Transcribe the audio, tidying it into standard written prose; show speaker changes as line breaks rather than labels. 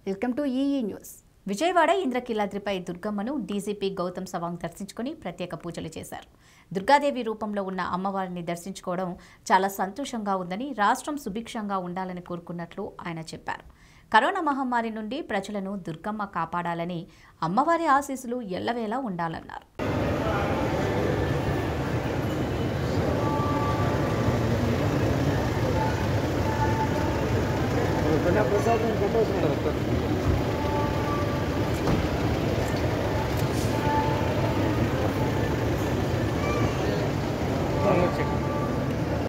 Welcome to ఈఈ news. Vijayawada ఇంద్రకీలాద్రిపై దుర్గమ్మను డీజీపీ గౌతమ్ సవాంగ్ దర్శించుకుని ప్రత్యేక పూజలు చేశారు. దుర్గాదేవి రూపంలో ఉన్న అమ్మవారిని దర్శించుకోవడం చాలా సంతోషంగా ఉందని, రాష్ట్రం సుభిక్షంగా ఉండాలని కోరుకున్నట్లు ఆయన చెప్పారు. కరోనా మహమ్మారి నుండి ప్రజలను దుర్గమ్మ కాపాడాలని, అమ్మవారి ఆశీస్సులు ఎల్లవేళలా ఉండాలన్నారు.
प्रसाद